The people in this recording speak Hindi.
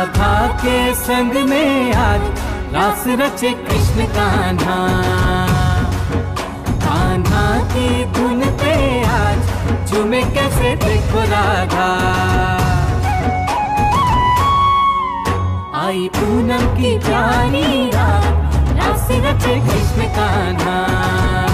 राधा के संग में आज रास रचे कृष्ण कान्हा। कान्हा की धुन पे आज झूमे कैसे देखो राधा। आई पूनम की प्यारी रात रास रचे कृष्ण कान्हा।